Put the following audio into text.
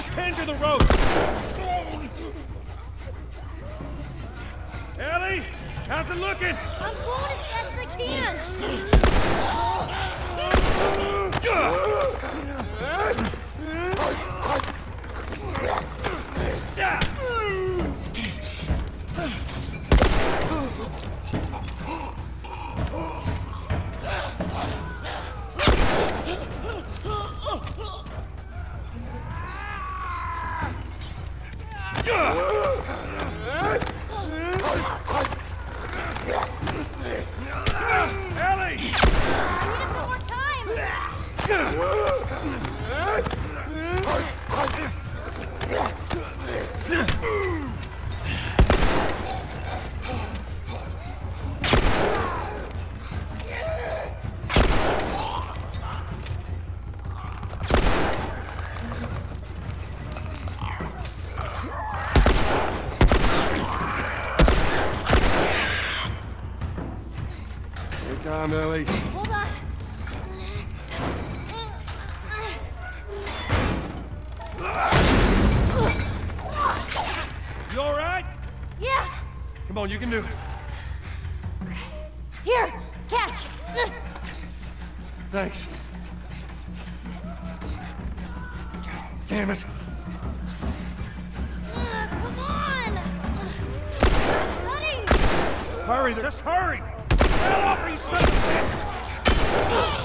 Tend to the rope! Ellie! How's it looking? I'm going as fast as I can! Ellie! I need it more time! Good time, Ellie. Hold on. You alright? Yeah! Come on, you can do it. Here! Catch! Thanks. Damn it. Come on! Running! Hurry, just hurry! Get off, you son of a bitch!